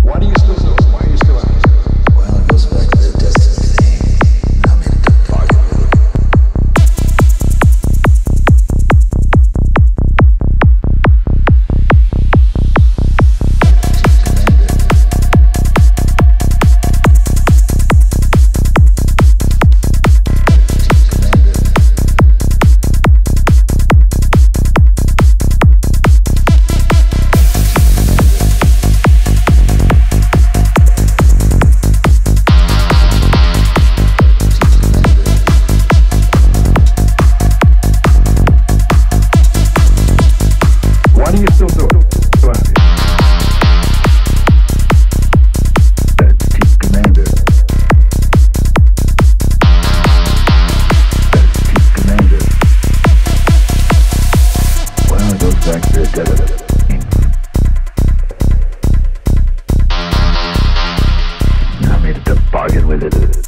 Why do you still do it? Why are you still at it? Well, it goes back to the destiny thing. I made a bargain with it. I made a bargain with it.